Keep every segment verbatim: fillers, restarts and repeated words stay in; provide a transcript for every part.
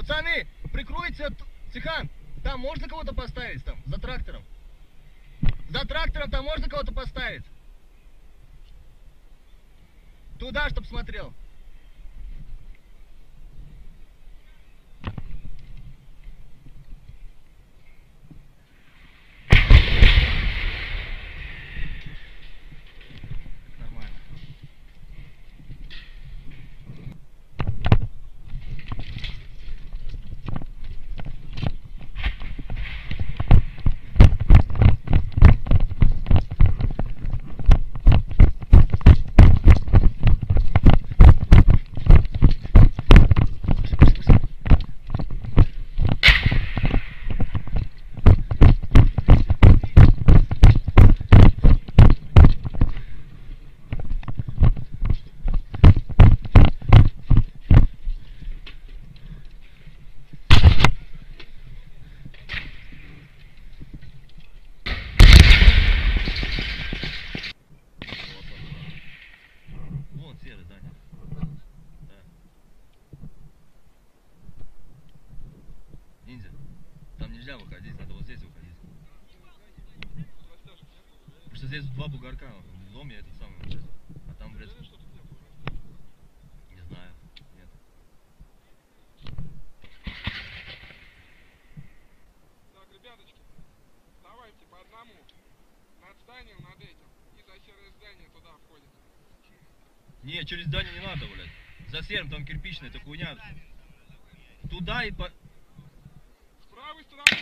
Пацаны, прикройте, Тихан, там можно кого-то поставить, там, за трактором? За трактором там можно кого-то поставить? Туда, чтоб смотрел. Ниндзя, там нельзя выходить, надо вот здесь выходить. Потому что здесь два бугорка, в доме этот самый, а там, блядь, не знаю, нет. Так, ребяточки, давайте по одному над зданием, над этим, и за серое здание туда входит. Не, через здание не надо, блядь. За серым там кирпичная, это хуйня. Туда и по... С правой стороны.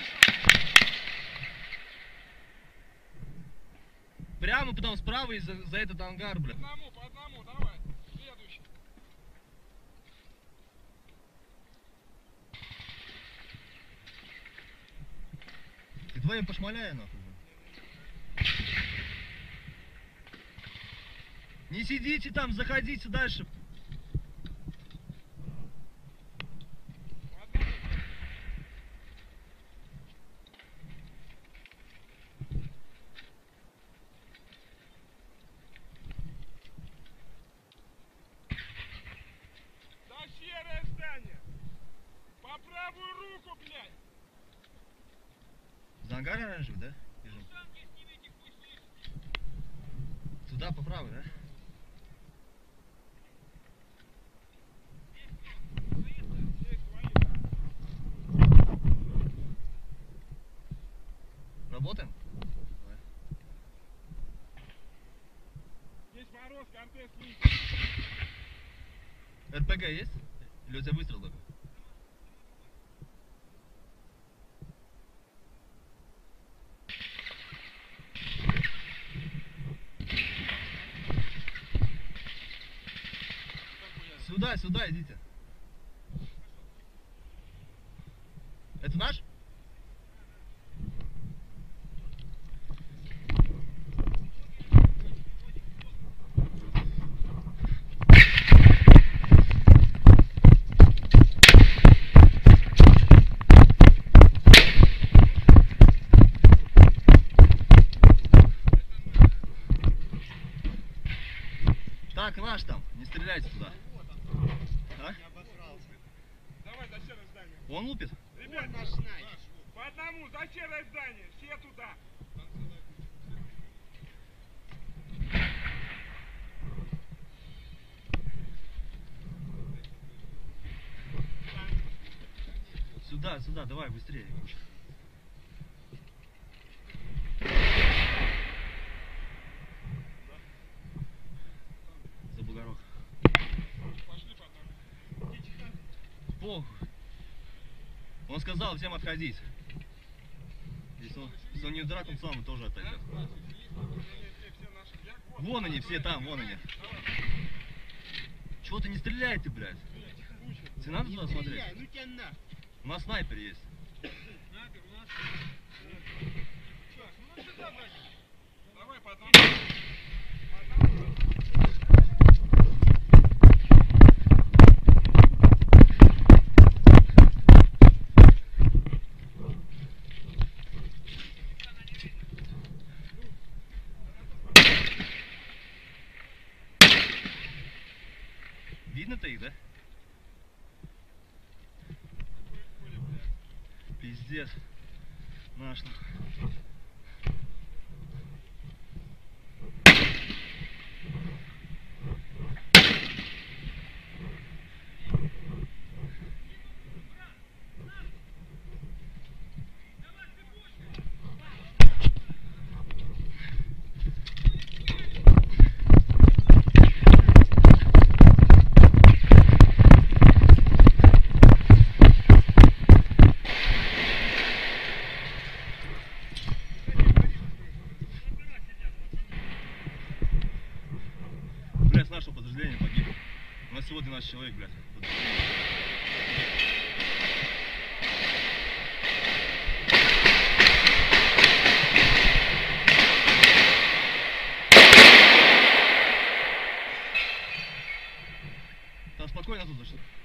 Прямо потом справа и за, за этот ангар, блядь. По одному, по одному, давай. Следующий. Ты вдвоем пошмаляй, нахуй. Не сидите там, заходите дальше. За серое здание. По правую руку, блядь. За ангар оранжевый, да? Бежим. Туда по правой, да? Работаем? Давай. Здесь мороз, контест лист. РПГ есть? Или у тебя выстрел только? Сюда, сюда идите. Это наш? Так, наш там, не стреляйте туда. А? Давай за серое здание. Он лупит? Ребят, по одному за серое здание. Все туда. Сюда, сюда, давай быстрее. За бугорок. Пошли по одному. Похуй. Он сказал всем отходить. Если он, если он не в драку, сам он тоже отойдет. Вон они все там, вон они. Чего ты не стреляй ты, блядь? Тебе надо туда смотреть? У нас снайпер есть. Давай по одному. Видно-то их, да? Пиздец. Наш. Блядь, с нашего подразделения погиб. У нас всего двенадцать человек, блядь. Там спокойно тут за что?